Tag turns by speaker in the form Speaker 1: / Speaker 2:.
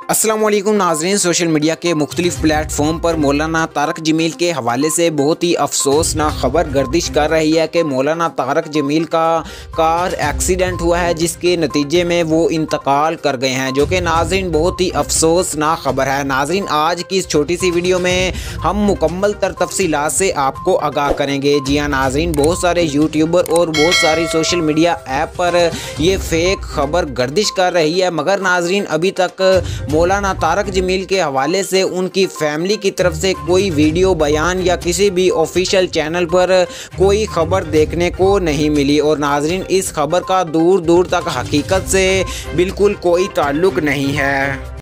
Speaker 1: अस्सलाम वालेकुम नाज़रीन। सोशल मीडिया के मुख्तलिफ प्लेटफॉर्म पर मौलाना तारक जमील के हवाले से बहुत ही अफसोसनाक खबर गर्दिश कर रही है कि मौलाना तारक जमील का कार एक्सीडेंट हुआ है, जिसके नतीजे में वो इंतकाल कर गए हैं, जो कि नाज़रीन बहुत ही अफसोसनाक खबर है। नाज़रीन, आज की इस छोटी सी वीडियो में हम मुकम्मल तर तफसीलात से आपको आगाह करेंगे। जी हाँ नाज़रीन, बहुत सारे यूट्यूबर और बहुत सारी सोशल मीडिया ऐप पर ये फेक खबर गर्दिश कर रही है, मगर नाज़रीन अभी तक मौलाना तारक जमील के हवाले से उनकी फैमिली की तरफ से कोई वीडियो बयान या किसी भी ऑफिशियल चैनल पर कोई खबर देखने को नहीं मिली। और नाज़रीन, इस खबर का दूर दूर तक हकीकत से बिल्कुल कोई ताल्लुक़ नहीं है।